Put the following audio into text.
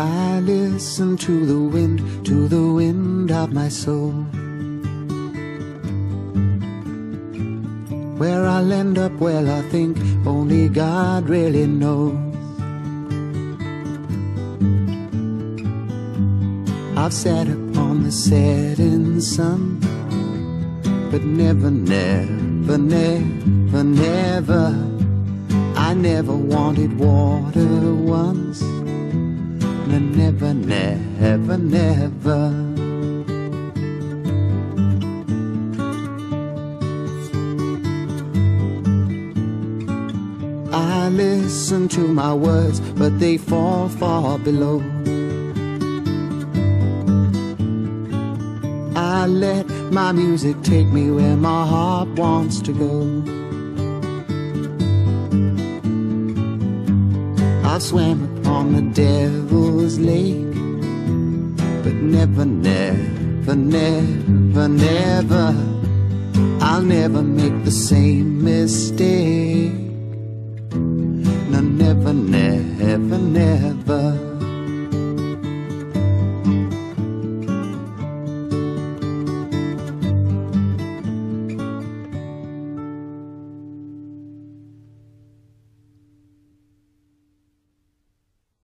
I listen to the wind of my soul. Where I'll end up, well, I think only God really knows. I've sat upon the setting sun, but never, never, never, never, I never wanted water once. No, never, never, never. I listen to my words, but they fall far below. I let my music take me where my heart wants to go. I've swam upon the devil's lake, but never, never, never, never, I'll never make the same mistake. No, never, never, never.